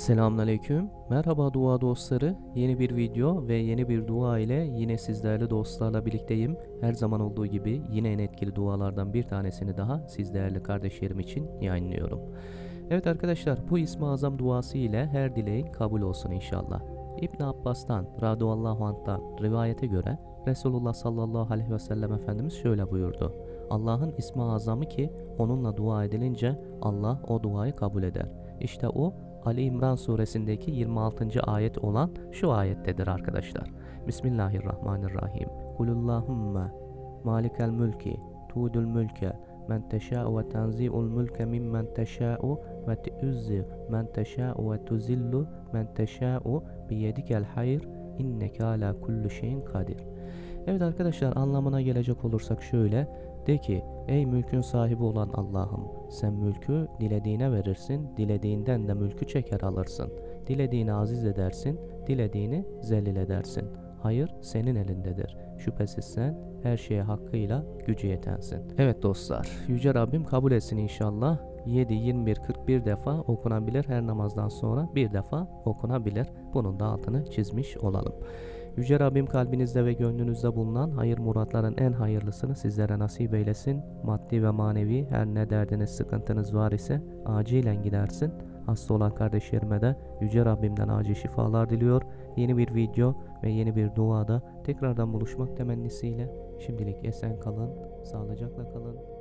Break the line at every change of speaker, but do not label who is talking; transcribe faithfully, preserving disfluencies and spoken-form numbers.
Selamünaleyküm. Merhaba dua dostları. Yeni bir video ve yeni bir dua ile yine sizlerle dostlarla birlikteyim. Her zaman olduğu gibi yine en etkili dualardan bir tanesini daha siz değerli kardeşlerim için yayınlıyorum. Evet arkadaşlar, bu İsmi Azam duası ile her dileğin kabul olsun inşallah. İbn Abbas'tan radıyallahu anh'tan rivayete göre Resulullah sallallahu aleyhi ve sellem Efendimiz şöyle buyurdu: Allah'ın ismi azamı ki onunla dua edilince Allah o duayı kabul eder. İşte o Ali İmran suresindeki yirmi altıncı ayet olan şu ayettedir arkadaşlar. Bismillahirrahmanirrahim. Kulullahumma malikel mülki tu'dul mülke men teşâ'u ve tenzi'ul mülke mimmen teşâ'u ve tu'izzi men teşâ'u ve tuzillu men teşâ'u biyedikel hayr inneke ala kulli şeyin kadir. Evet arkadaşlar, anlamına gelecek olursak şöyle: de ki ey mülkün sahibi olan Allah'ım, sen mülkü dilediğine verirsin, dilediğinden de mülkü çeker alırsın. Dilediğini aziz edersin, dilediğini zelil edersin. Hayır senin elindedir. Şüphesiz sen her şeye hakkıyla gücü yetensin. Evet dostlar, Yüce Rabbim kabul etsin inşallah. yedi, yirmi bir, kırk bir defa okunabilir. Her namazdan sonra bir defa okunabilir. Bunun da altını çizmiş olalım. Yüce Rabbim kalbinizde ve gönlünüzde bulunan hayır muratların en hayırlısını sizlere nasip eylesin. Maddi ve manevi her ne derdiniz, sıkıntınız var ise acilen gidersin. Hasta olan kardeşlerime de Yüce Rabbimden acil şifalar diliyor. Yeni bir video ve yeni bir duada tekrardan buluşmak temennisiyle şimdilik esen kalın, sağlıcakla kalın.